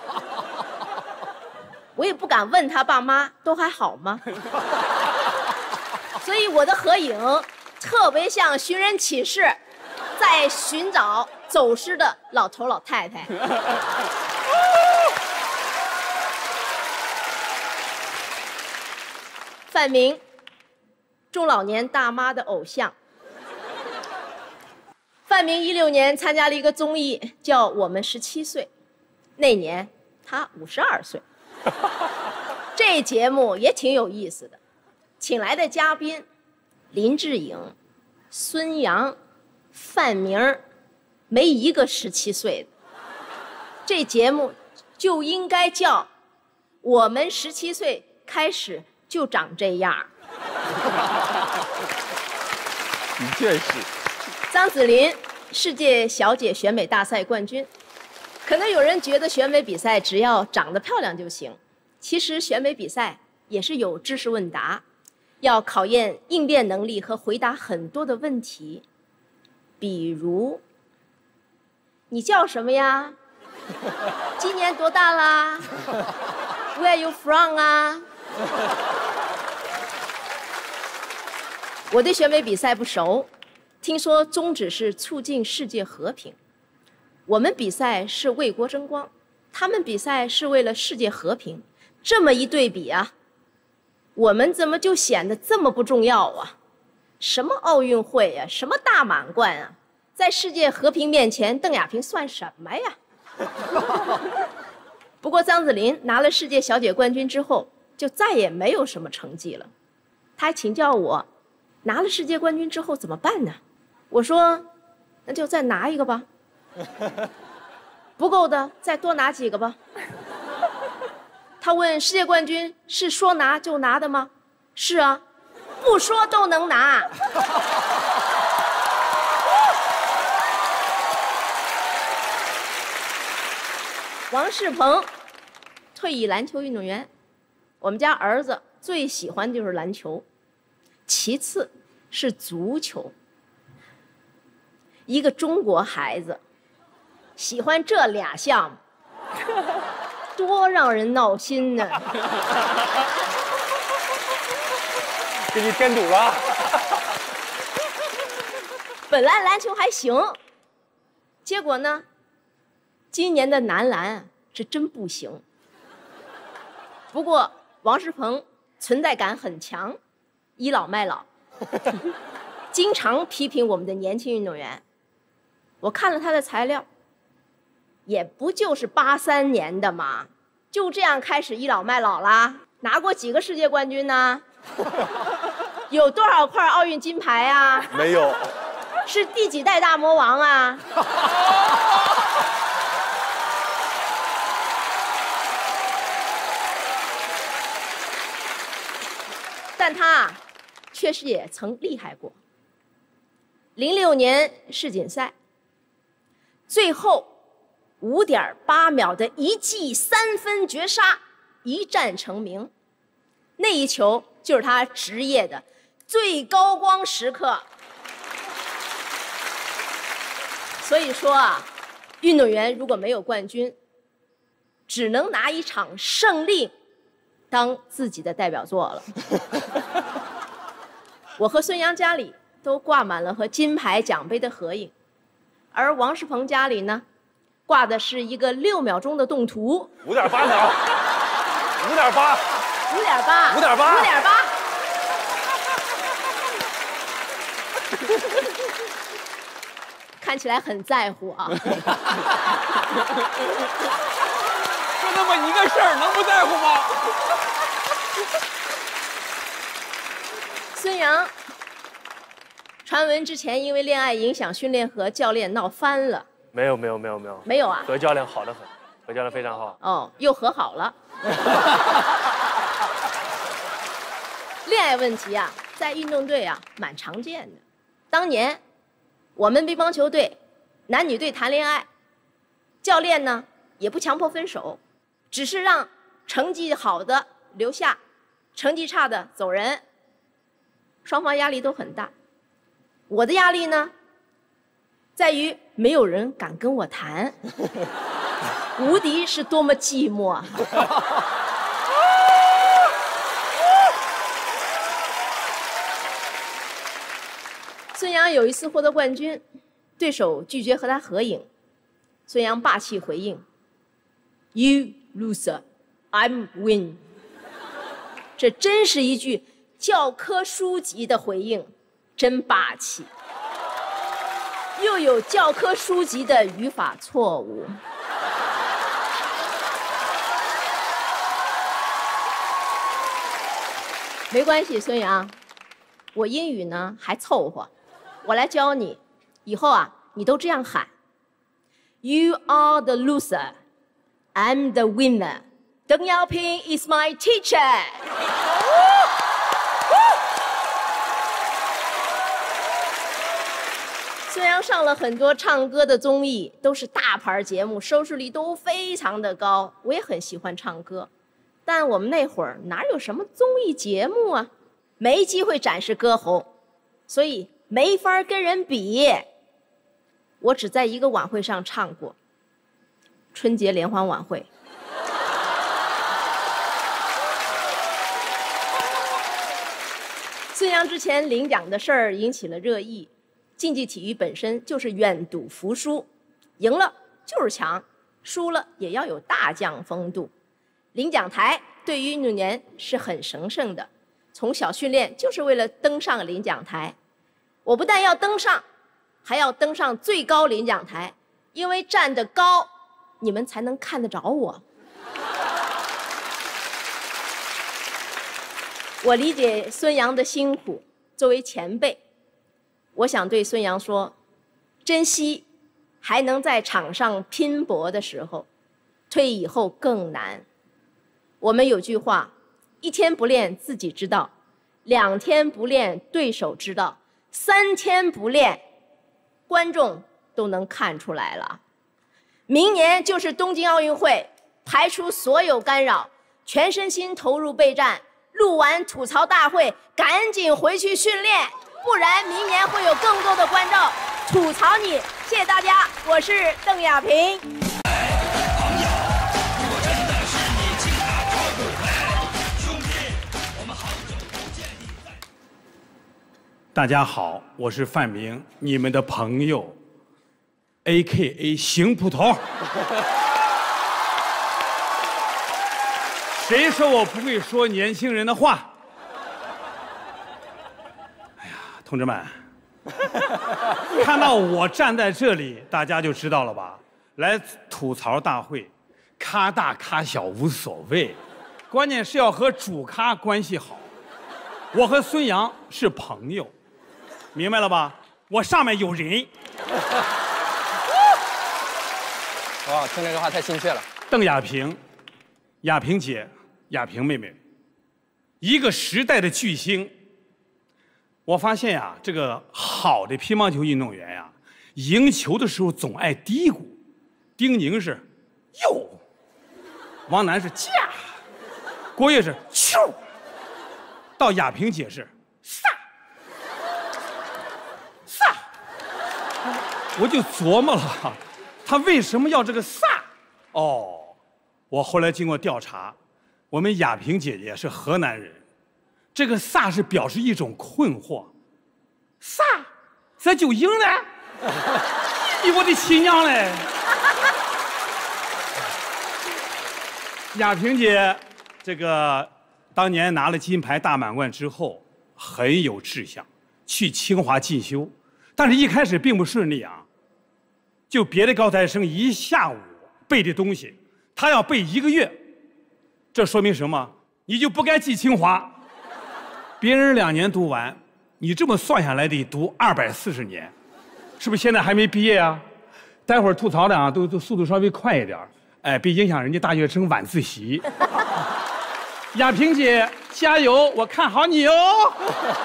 我也不敢问他爸妈都还好吗？所以我的合影特别像寻人启事，在寻找走失的老头老太太。范明，中老年大妈的偶像。范明一六年参加了一个综艺，叫《我们十七岁》，那年他五十二岁。这节目也挺有意思的，请来的嘉宾林志颖、孙杨、范明，没一个十七岁的。这节目就应该叫《我们十七岁开始就长这样》。 的确是。 张子琳，世界小姐选美大赛冠军。可能有人觉得选美比赛只要长得漂亮就行，其实选美比赛也是有知识问答，要考验应变能力和回答很多的问题。比如，你叫什么呀？今年多大啦 ？Where are you from 啊？我对选美比赛不熟，听说宗旨是促进世界和平。我们比赛是为国争光，他们比赛是为了世界和平。这么一对比啊，我们怎么就显得这么不重要啊？什么奥运会啊，什么大满贯啊，在世界和平面前，邓亚萍算什么呀？不过张子琳拿了世界小姐冠军之后，就再也没有什么成绩了。她还请教我，拿了世界冠军之后怎么办呢？我说，那就再拿一个吧。不够的，再多拿几个吧。他问世界冠军是说拿就拿的吗？是啊，不说都能拿。王仕鹏，退役篮球运动员，我们家儿子最喜欢的就是篮球，其次是足球。一个中国孩子喜欢这俩项目，多让人闹心呢！ 给你添堵了。 本来篮球还行，结果呢，今年的男篮是真不行。不过王仕鹏存在感很强，倚老卖老，经常批评我们的年轻运动员。我看了他的材料，也不就是八三年的嘛，就这样开始倚老卖老啦？拿过几个世界冠军呢？有多少块奥运金牌啊？ 没有。 是第几代大魔王啊？ 但他确实也曾厉害过。零六年世锦赛，最后五点八秒的一记三分绝杀，一战成名。那一球就是他职业的最高光时刻。所以说啊，运动员如果没有冠军，只能拿一场胜利当自己的代表作了。我和孙杨家里都挂满了和金牌奖杯的合影，而王仕鹏家里呢，挂的是一个六秒钟的动图。 五点八秒，五点八， 五点八， 五点八， 五点八。看起来很在乎啊。 就那么一个事儿，能不在乎吗？ 孙杨，传闻之前因为恋爱影响训练和教练闹翻了。 没有没有没有没有没有啊， 何教练好得很，何教练非常好。 哦，又和好了。恋爱问题啊，在运动队啊蛮常见的。当年我们乒乓球队男女队谈恋爱，教练呢也不强迫分手，只是让成绩好的留下，成绩差的走人。双方压力都很大。我的压力呢，在于没有人敢跟我谈。无敌是多么寂寞啊！孙杨有一次获得冠军，对手拒绝和他合影，孙杨霸气回应 ：“You loser, I'm win。”这真是一句教科书级的回应，真霸气，又有教科书级的语法错误。没关系，孙杨，我英语呢还凑合，我来教你。以后啊，你都这样喊 ：You are the loser, I'm the winner. 邓亚萍 is my teacher. 孙杨上了很多唱歌的综艺，都是大牌节目，收视率都非常的高。我也很喜欢唱歌。但我们那会儿哪有什么综艺节目啊，没机会展示歌喉，所以没法跟人比。我只在一个晚会上唱过，春节联欢晚会。孙杨之前领奖的事儿引起了热议。竞技体育本身就是愿赌服输，赢了就是强，输了也要有大将风度。领奖台对于运动员是很神圣的，从小训练就是为了登上领奖台。我不但要登上，还要登上最高领奖台，因为站得高，你们才能看得着我。我理解孙杨的辛苦，作为前辈，我想对孙杨说，珍惜还能在场上拼搏的时候，退役以后更难。我们有句话，一天不练自己知道，两天不练对手知道，三天不练观众都能看出来了。明年就是东京奥运会，排除所有干扰，全身心投入备战，录完吐槽大会赶紧回去训练，不然明年会有更多的观众吐槽你。谢谢大家，我是邓亚萍。 大家好，我是范明，你们的朋友 ，A K A 邢捕头。谁说我不会说年轻人的话？哎呀，同志们，看到我站在这里，大家就知道了吧？来吐槽大会，咖大咖小无所谓，关键是要和主咖关系好。我和孙杨是朋友。明白了吧？我上面有人。 哇，听这个话太亲切了。 邓亚萍，亚萍姐，亚萍妹妹， 一个时代的巨星。我发现呀、啊，这个好的乒乓球运动员呀、啊，赢球的时候总爱嘀咕。丁宁是哟，王楠是驾，郭跃是咻，到亚萍姐是飒飒。我就琢磨了，他为什么要这个飒？哦，我后来经过调查，我们亚萍姐姐是河南人。这个飒是表示一种困惑，飒，这就赢了，咦，我的亲娘嘞！亚萍姐，这个当年拿了金牌大满贯之后，很有志向，去清华进修，但是一开始并不顺利啊。就别的高材生一下午背的东西，他要背一个月，这说明什么？你就不该进清华。别人两年读完，你这么算下来得读二百四十年，是不是现在还没毕业啊？待会儿吐槽的啊，都都速度稍微快一点，哎，别影响人家大学生晚自习。亚萍姐加油，我看好你哦。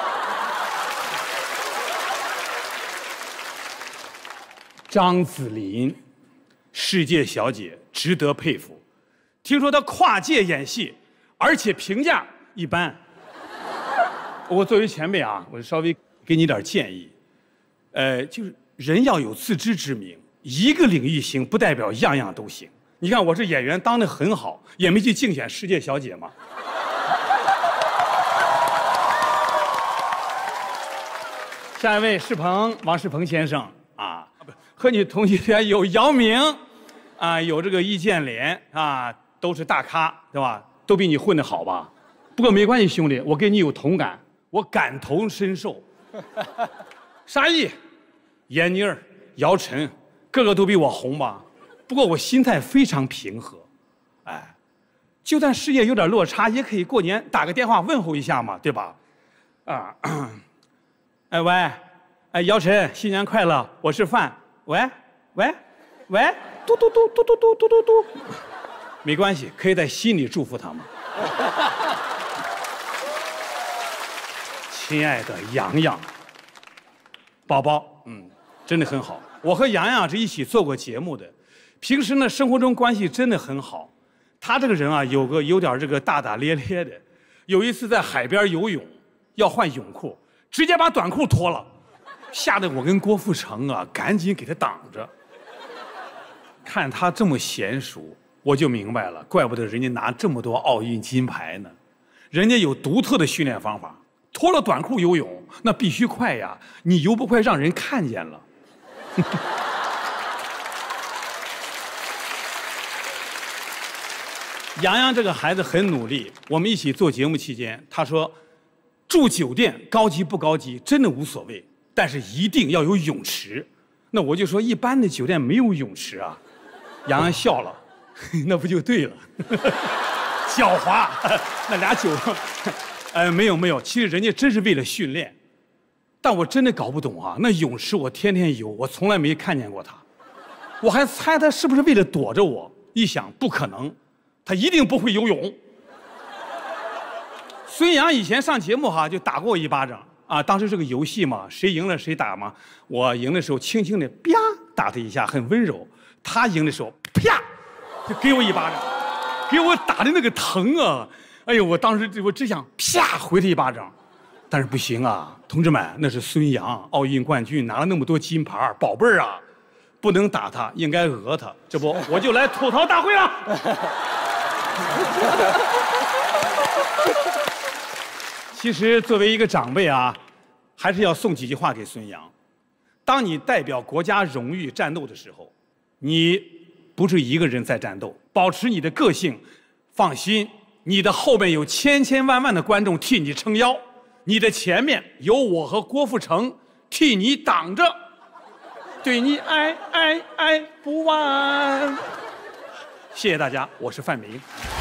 张子琳，世界小姐，值得佩服。听说她跨界演戏，而且评价一般。我作为前辈啊，我稍微给你点建议，呃，就是人要有自知之明，一个领域行不代表样样都行。你看我这演员当得很好，也没去竞选世界小姐嘛。下一位世鹏，王世鹏先生啊，和你同学有姚明，啊，有这个易建联啊，都是大咖，对吧？都比你混得好吧？不过没关系，兄弟，我跟你有同感。我感同身受。沙溢、闫妮儿、姚晨，个个都比我红吧？不过我心态非常平和，哎，就算事业有点落差，也可以过年打个电话问候一下嘛，对吧？啊，哎喂，哎姚晨，新年快乐！我是范。喂喂喂，嘟嘟嘟嘟嘟嘟嘟嘟嘟，没关系，可以在心里祝福他们。亲爱的洋洋，宝宝，嗯，真的很好。我和洋洋是一起做过节目的，平时呢生活中关系真的很好。他这个人啊，有个有点这个大大咧咧的。有一次在海边游泳，要换泳裤，直接把短裤脱了，吓得我跟郭富城啊赶紧给他挡着。看他这么娴熟，我就明白了，怪不得人家拿这么多奥运金牌呢，人家有独特的训练方法。脱了短裤游泳，那必须快呀！你游不快，让人看见了。洋洋这个孩子很努力，我们一起做节目期间，他说，住酒店高级不高级真的无所谓，但是一定要有泳池。那我就说，一般的酒店没有泳池啊。洋洋笑了，那不就对了？狡猾，那俩酒。呃，没有没有，其实人家真是为了训练，但我真的搞不懂啊。那泳池我天天游，我从来没看见过他，我还猜他是不是为了躲着我。一想不可能，他一定不会游泳。孙杨以前上节目哈就打过我一巴掌啊，当时是个游戏嘛，谁赢了谁打嘛。我赢的时候轻轻的啪打他一下，很温柔；他赢的时候啪就给我一巴掌，给我打的那个疼啊！哎呦，我当时我只想啪回他一巴掌，但是不行啊，同志们，那是孙杨，奥运冠军，拿了那么多金牌，宝贝儿啊，不能打他，应该讹他。这不，我就来吐槽大会了。其实作为一个长辈啊，还是要送几句话给孙杨。当你代表国家荣誉战斗的时候，你不是一个人在战斗，保持你的个性，放心。你的后面有千千万万的观众替你撑腰，你的前面有我和郭富城替你挡着，对你爱爱爱不完。谢谢大家，我是范明。